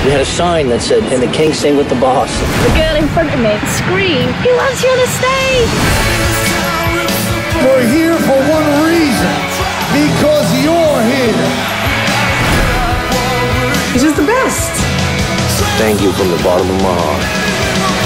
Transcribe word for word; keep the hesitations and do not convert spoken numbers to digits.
We had a sign that said, "And the king sing with the boss." The girl in front of me screamed, "Who wants you on the stage?" We're here for one reason, because you're here. He's just the best. Thank you from the bottom of my heart.